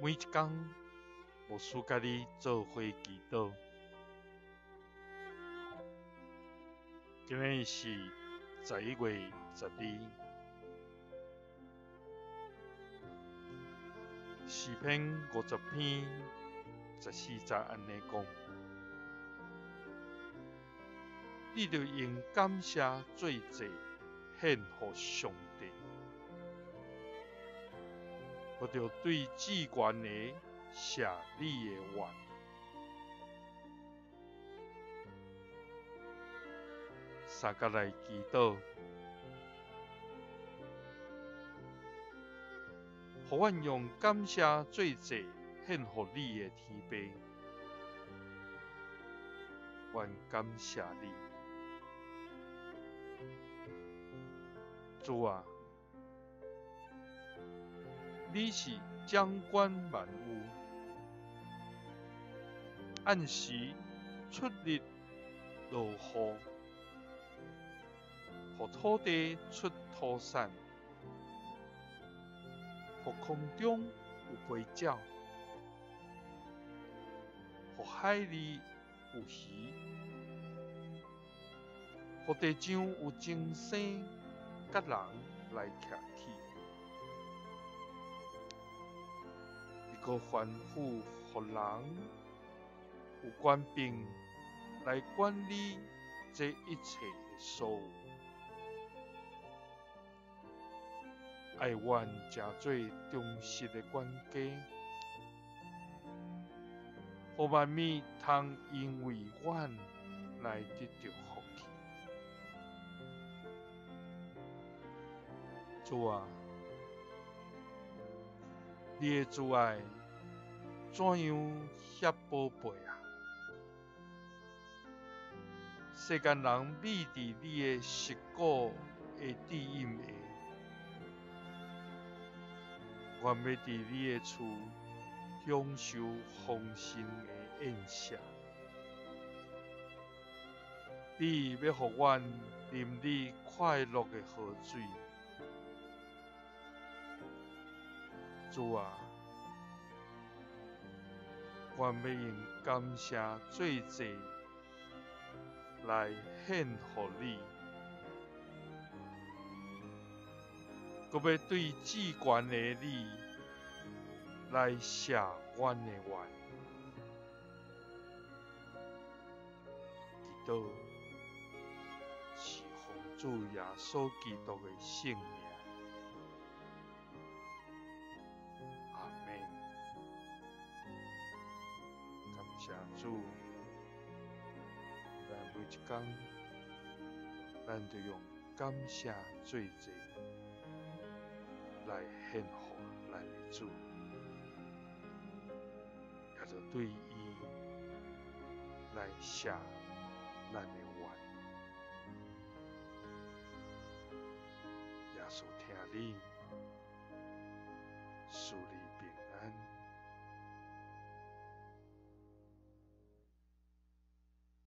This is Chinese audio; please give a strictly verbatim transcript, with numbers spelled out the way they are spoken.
每一天，牧师甲你做伙祈祷。今日是十一月十二，诗篇五十篇十四节安尼讲：你着用感谢做祭献予上帝，我着对至悬的谢你的愿。三甲来祈祷，互阮用感谢做祭献予你的天父，阮感谢你。主啊，你是掌管万物，按时出日落雨，互土地出土产，互空中有飞鸟，互海里有鱼，互地上有精生，甲人来徛起。你阁吩咐互人有权柄来管理这一切的所有。爱阮成做忠实的管家，互万物通因为阮来得到福气。主啊，你的慈爱怎样遐宝贝啊！世间人秘伫你的实骨的指引下，阮要伫你的厝享受丰盛的宴食。你要互阮啉你快乐的河水。主啊，阮要用感谢做祭来献予你，阁要对至悬的你来谢阮的愿。祈祷是奉主耶稣基督的圣名。阿们。感谢主，咱每一天，咱就用感谢做祭来献予咱的主，也就对伊来谢咱的愿。耶稣听你，属你。